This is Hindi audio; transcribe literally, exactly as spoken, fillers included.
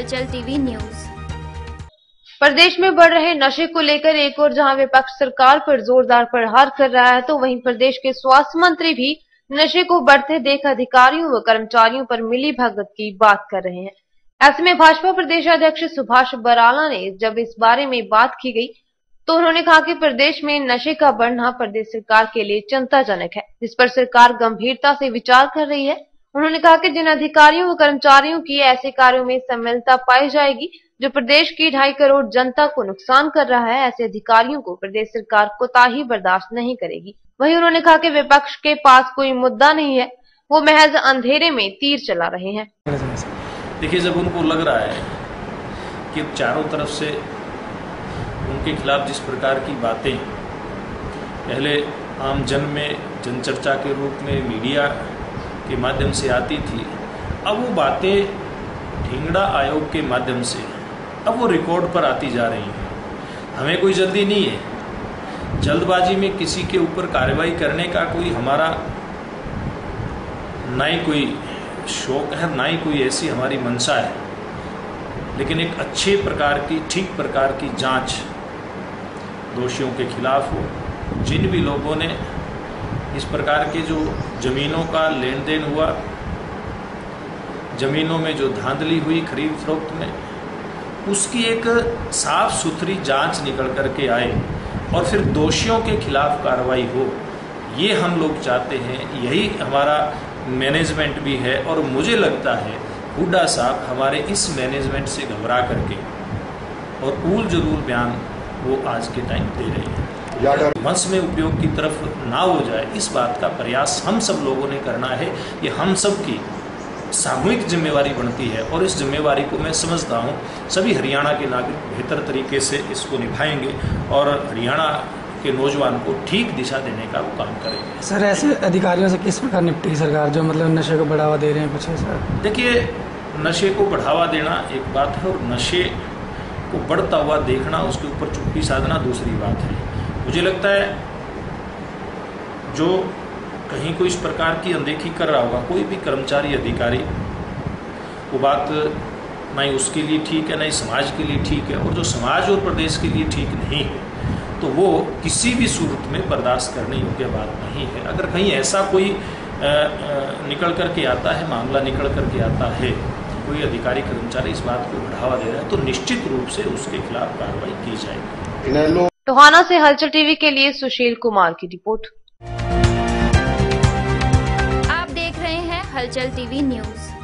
हलचल टीवी न्यूज। प्रदेश में बढ़ रहे नशे को लेकर एक और जहां विपक्ष सरकार पर जोरदार प्रहार कर रहा है, तो वहीं प्रदेश के स्वास्थ्य मंत्री भी नशे को बढ़ते देख अधिकारियों व कर्मचारियों पर मिली भगत की बात कर रहे हैं। ऐसे में भाजपा प्रदेश अध्यक्ष सुभाष बराला ने जब इस बारे में बात की गई तो उन्होंने कहा कि प्रदेश में नशे का बढ़ना प्रदेश सरकार के लिए चिंताजनक है, जिस पर सरकार गंभीरता से विचार कर रही है। उन्होंने कहा कि जिन अधिकारियों व कर्मचारियों की ऐसे कार्यों में सम्मिलितता पाई जाएगी जो प्रदेश की ढाई करोड़ जनता को नुकसान कर रहा है, ऐसे अधिकारियों को प्रदेश सरकार कोताही बर्दाश्त नहीं करेगी। वहीं उन्होंने कहा कि विपक्ष के पास कोई मुद्दा नहीं है, वो महज अंधेरे में तीर चला रहे हैं। देखिए, जब उनको लग रहा है कि चारों तरफ से उनके खिलाफ जिस प्रकार की बातें पहले आम जन में जनचर्चा के रूप में मीडिया के माध्यम से आती थी, अब वो बातें ढींगड़ा आयोग के माध्यम से अब वो रिकॉर्ड पर आती जा रही हैं। हमें कोई जल्दी नहीं है, जल्दबाजी में किसी के ऊपर कार्रवाई करने का कोई हमारा ना ही कोई शौक है, ना ही कोई ऐसी हमारी मंशा है, लेकिन एक अच्छे प्रकार की ठीक प्रकार की जांच दोषियों के खिलाफ हो। जिन भी लोगों ने इस प्रकार के जो जमीनों का लेन देन हुआ, जमीनों में जो धांधली हुई खरीद फरोख्त में, उसकी एक साफ सुथरी जांच निकल करके आए और फिर दोषियों के खिलाफ कार्रवाई हो, ये हम लोग चाहते हैं। यही हमारा मैनेजमेंट भी है और मुझे लगता है हुड्डा साहब हमारे इस मैनेजमेंट से घबरा करके और ऊल जरूर बयान वो आज के टाइम दे रहे हैं। वंश में उपयोग की तरफ ना हो जाए, इस बात का प्रयास हम सब लोगों ने करना है। ये हम सब की सामूहिक जिम्मेवारी बनती है और इस जिम्मेवारी को मैं समझता हूँ सभी हरियाणा के नागरिक बेहतर तरीके से इसको निभाएंगे और हरियाणा के नौजवान को ठीक दिशा देने का वो काम करेंगे। सर, ऐसे अधिकारियों से किस प्रकार निपटी सरकार जो मतलब नशे को बढ़ावा दे रहे हैं कुछ ऐसा? देखिए, नशे को बढ़ावा देना एक बात है और नशे को बढ़ता हुआ देखना, उसके ऊपर चुप्पी साधना दूसरी बात है। मुझे लगता है जो कहीं कोई इस प्रकार की अनदेखी कर रहा होगा, कोई भी कर्मचारी अधिकारी, वो बात ना ही उसके लिए ठीक है ना ही समाज के लिए ठीक है, और जो समाज और प्रदेश के लिए ठीक नहीं है तो वो किसी भी सूरत में बर्दाश्त करने योग्य बात नहीं है। अगर कहीं ऐसा कोई आ, आ, निकल करके आता है, मामला निकल करके आता है, कोई अधिकारी कर्मचारी इस बात को बढ़ावा दे रहा है, तो निश्चित रूप से उसके खिलाफ कार्रवाई की जाएगी। टोहाना से हलचल टीवी के लिए सुशील कुमार की रिपोर्ट। आप देख रहे हैं हलचल टीवी न्यूज।